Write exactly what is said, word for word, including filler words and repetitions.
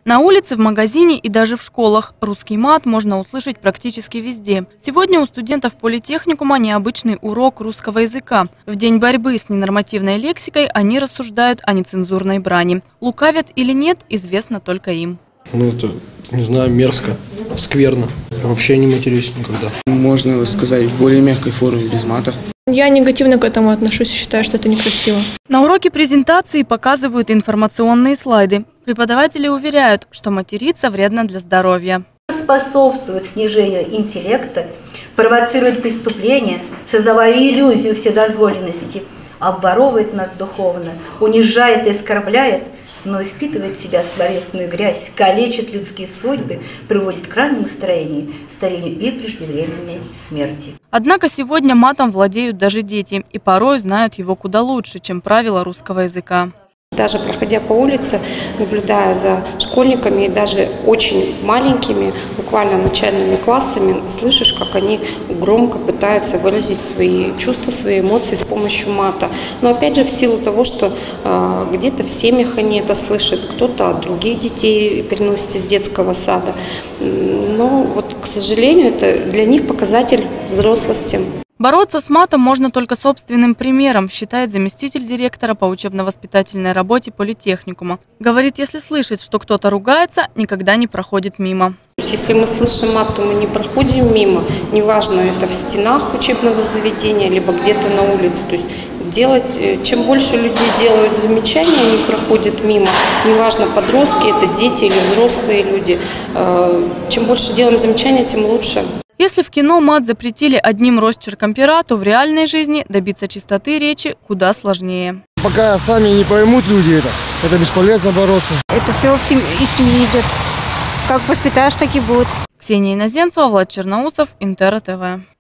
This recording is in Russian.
На улице, в магазине и даже в школах русский мат можно услышать практически везде. Сегодня у студентов политехникума необычный урок русского языка. В день борьбы с ненормативной лексикой они рассуждают о нецензурной брани. Лукавят или нет, известно только им. Ну это, не знаю, мерзко, скверно. Вообще не матерюсь никогда. Можно сказать в более мягкой форме, без мата. Я негативно к этому отношусь и считаю, что это некрасиво. На уроке презентации показывают информационные слайды. Преподаватели уверяют, что материться вредно для здоровья. Способствует снижению интеллекта, провоцирует преступления, создавая иллюзию вседозволенности, обворовывает нас духовно, унижает и оскорбляет, но и впитывает в себя словесную грязь, калечит людские судьбы, приводит к раннему старению, старению и преждевременной смерти. Однако сегодня матом владеют даже дети и порой знают его куда лучше, чем правила русского языка. Даже проходя по улице, наблюдая за школьниками и даже очень маленькими, буквально начальными классами, слышишь, как они громко пытаются выразить свои чувства, свои эмоции с помощью мата. Но опять же в силу того, что э, где-то в семьях они это слышат, кто-то от других детей переносит из детского сада. Но вот, к сожалению, это для них показатель взрослости. Бороться с матом можно только собственным примером, считает заместитель директора по учебно-воспитательной работе политехникума. Говорит, если слышит, что кто-то ругается, никогда не проходит мимо. Если мы слышим мат, то мы не проходим мимо, неважно, это в стенах учебного заведения, либо где-то на улице. То есть делать, чем больше людей делают замечания, они проходят мимо, неважно, подростки, это дети или взрослые люди. Чем больше делаем замечания, тем лучше. Если в кино мат запретили одним росчерком пера, то в реальной жизни добиться чистоты речи куда сложнее. Пока сами не поймут люди это, это бесполезно бороться. Это все из семьи идет. Как воспитаешь, так и будет. Ксения Иноземцева, Влад Черноусов, Интер ТВ.